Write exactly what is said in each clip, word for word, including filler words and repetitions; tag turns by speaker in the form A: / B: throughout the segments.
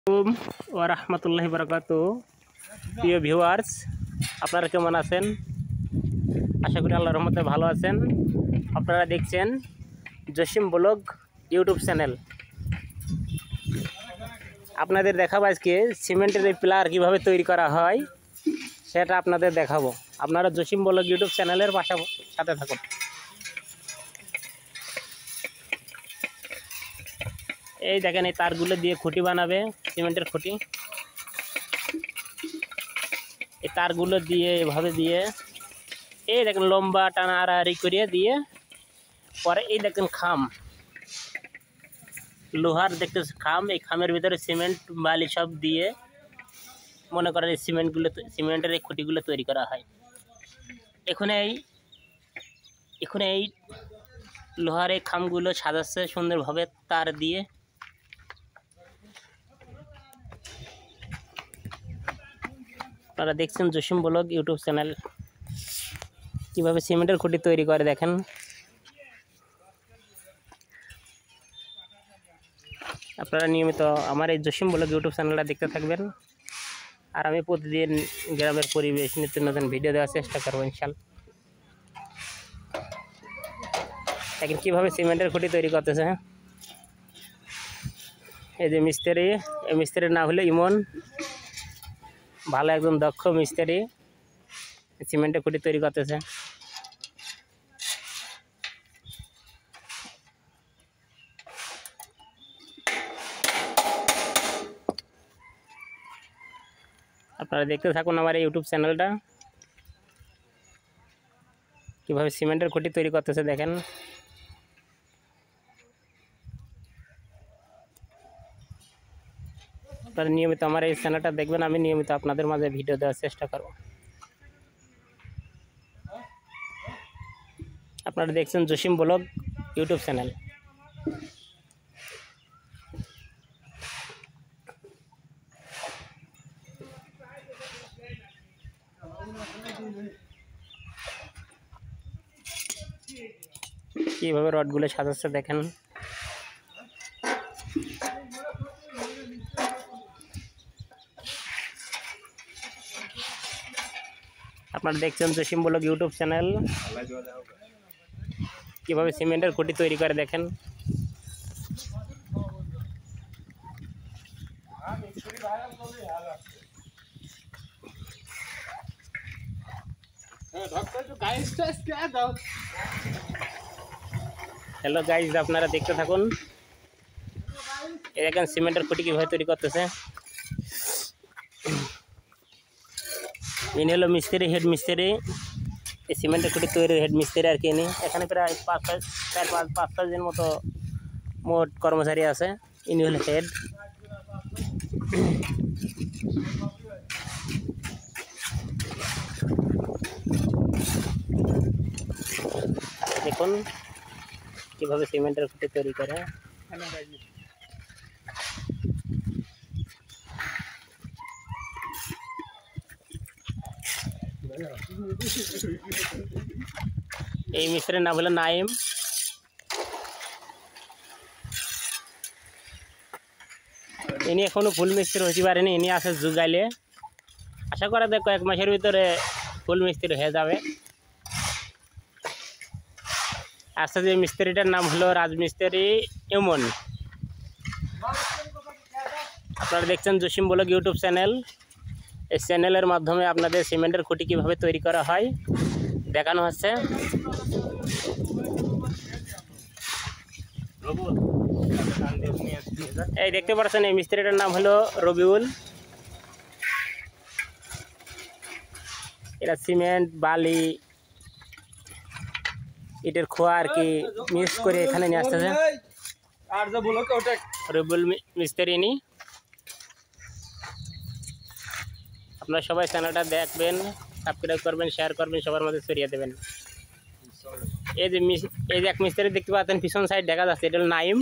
A: আসসালামু ওয়া রাহমাতুল্লাহি ওয়া বারাকাতুহু। প্রিয় ভিউয়ার্স, আপনারা কেমন আছেন? আশা করি আল্লাহর রহমতে ভালো আছেন। আপনারা দেখছেন জসিম ব্লগ ইউটিউব চ্যানেল। আপনাদের দেখাবো আজকে সিমেন্টের এই পিলার কীভাবে তৈরি করা হয় সেটা আপনাদের দেখাবো। আপনারা জসিম ব্লগ ইউটিউব চ্যানেলের পাশে সাথে থাকুন। এই দেখেন, এই তারগুলো দিয়ে খুঁটি বানাবে, সিমেন্টের খুঁটি। এই তারগুলো দিয়ে এভাবে দিয়ে এই দেখেন লম্বা টানা আড়াআড়ি করিয়ে দিয়ে পরে এই দেখেন খাম, লোহার দেখতে খাম। এই খামের ভিতরে সিমেন্ট বালি সব দিয়ে মনে করেন এই সিমেন্টগুলো সিমেন্টের এই খুঁটিগুলো তৈরি করা হয়। এখন এই এখন এই লোহার এই খামগুলো সাজাচ্ছে সুন্দরভাবে তার দিয়ে। আপনারা দেখছেন জসিম ব্লগ ইউটিউব চ্যানেল। কীভাবে সিমেন্টের খুঁটি তৈরি করে দেখেন। আপনারা নিয়মিত আমার এই জসিম ব্লগ ইউটিউব চ্যানেলটা দেখতে থাকবেন। আর আমি প্রতিদিন গ্রামের পরিবেশ নিত্য নতুন ভিডিও দেওয়ার চেষ্টা করবো ইনশাল্লাহ। দেখেন কীভাবে সিমেন্টের খুঁটি তৈরি করতেছে। এই যে মিস্ত্রি, এই মিস্ত্রির নাম হলো ইমন, ভালো একদম দক্ষ মিস্ত্রি, সিমেন্টের খুঁটি তৈরি করতেছে। আপনারা দেখতে থাকুন আমার এই ইউটিউব চ্যানেলটা, কীভাবে সিমেন্টের খুঁটি তৈরি করতেছে দেখেন। আপনারা নিয়মিত আমার এই চ্যানেলটা দেখবেন, আমি নিয়মিত আপনাদের মাঝে ভিডিও দেওয়ার চেষ্টা করব। আপনারা দেখছেন জসিম ব্লগ ইউটিউব চ্যানেল। কীভাবে রডগুলো সাজাচ্ছে দেখেন। আপনারা দেখছেন জসিম ব্লগ ইউটিউব চ্যানেল, কীভাবে সিমেন্টের খুঁটি তৈরি করে দেখেন। হ্যালো গাইজ, আপনারা দেখতে থাকুন। এই দেখেন সিমেন্টের খুঁটি কীভাবে তৈরি করতেছে। ইনি হলো মিস্ত্রি, হেড মিস্ত্রি, এই সিমেন্টের খুঁটি তৈরির হেড মিস্ত্রি আর কি। ইনি এখানে প্রায় পাঁচ ছয় চার পাঁচ পাঁচ ছয়জন মতো মোট কর্মচারী আছে। ইনি হলো হেড। দেখুন কীভাবে সিমেন্টের খুঁটি তৈরি করে। এই মিস্ত্রির নাম হলো নাইম। ইনি এখনো ফুল মিস্ত্রি হতে পারেনি, ইনি আছে যুগাইলে। আশা করা যায় কয়েক মাসের ভিতরে ফুল মিস্ত্রি হয়ে যাবে। আচ্ছা, যে মিস্ত্রিটার নাম হলো রাজমিস্ত্রি ইমন। আপনারা দেখছেন জসিম ব্লগ ইউটিউব চ্যানেল। এই চ্যানেলের মাধ্যমে আপনাদের সিমেন্টের খুঁটি কীভাবে তৈরি করা হয় দেখানো হচ্ছে। এই দেখতে পাচ্ছেন এই মিস্ত্রিটার নাম হলো রবিউল। এরা সিমেন্ট বালি ইটের খোয়া আর কি মিক্স করে এখানে নিয়ে আসতেছে। রবিউল মিস্ত্রি ইনি। আপনারা সবাই চ্যানেলটা দেখবেন, সাবস্ক্রাইব করবেন, শেয়ার করবেন, সবার মধ্যে ছড়িয়ে দেবেন। এই যে এই যে এক মিস্ত্রি দেখতে পাচ্ছেন পিছন সাইড দেখা যাচ্ছে, এটা হলো নাইম।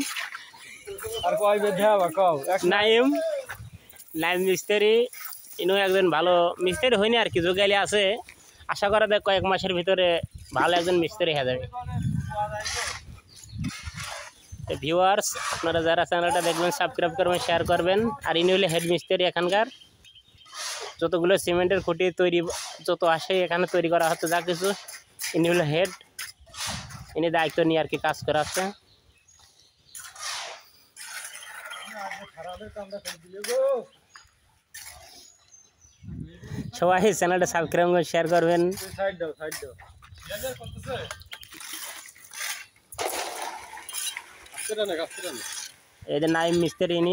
A: নাইম নাইম মিস্ত্রি, ইনিও একজন ভালো মিস্ত্রি হয়নি আর কি, যোগাইলে আছে। আশা করা যায় কয়েক মাসের ভিতরে ভালো একজন মিস্ত্রি হয়ে যাবে। ভিউয়ার্স আপনারা যারা চ্যানেলটা দেখবেন সাবস্ক্রাইব করবেন, শেয়ার করবেন। আর ইনি হলে হেড মিস্ত্রি এখানকার, যতগুলো সিমেন্টের খুঁটি তৈরি যত আসে এখানে তৈরি করা হচ্ছে যা কিছু, ইনি হলো হেড, ইনি দায়িত্ব নিয়ে আর কি কাজ করাচ্ছে। সবাই চ্যানেলটা সাবস্ক্রাইব করবেন, শেয়ার করবেন। এই যে নাইম মিস্ত্রি ইনি,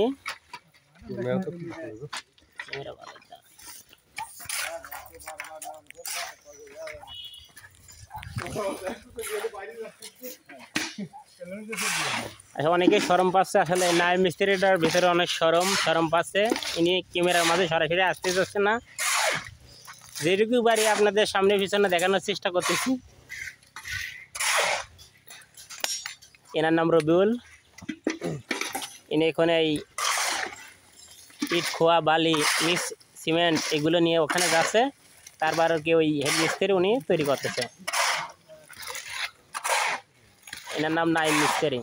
A: আচ্ছা অনেকেই শরম পাচ্ছে, আসলে নাইম মিস্ত্রিটার ভিতরে অনেক শরম শরম পাচ্ছে। ইনি ক্যামেরার মাঝে সরাসরি আসতে যাচ্ছে না, যেটুকু বাড়ি আপনাদের সামনে পিছনে দেখানোর চেষ্টা করতেছি। এনার নাম রবিউল, ইনি এখানে এই ইট খোয়া বালি মিক্স সিমেন্ট এগুলো নিয়ে ওখানে যাচ্ছে, তারপর কি ওই হেড মিস্ত্রি উনি তৈরি করতেছে। এনার নাম নাইম মিস্ত্রি।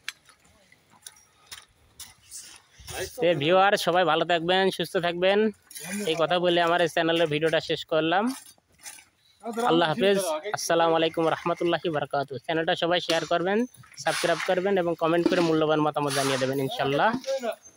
A: ভিউয়ার সবাই ভালো থাকবেন, সুস্থ থাকবেন, এই কথা বলে আমার এই চ্যানেলের ভিডিওটা শেষ করলাম। আল্লাহ হাফেজ, আসসালামু আলাইকুম রহমতুল্লাহি বারাকাতুহু। চ্যানেলটা সবাই শেয়ার করবেন, সাবস্ক্রাইব করবেন এবং কমেন্ট করে মূল্যবান মতামত জানিয়ে দেবেন ইনশাল্লাহ।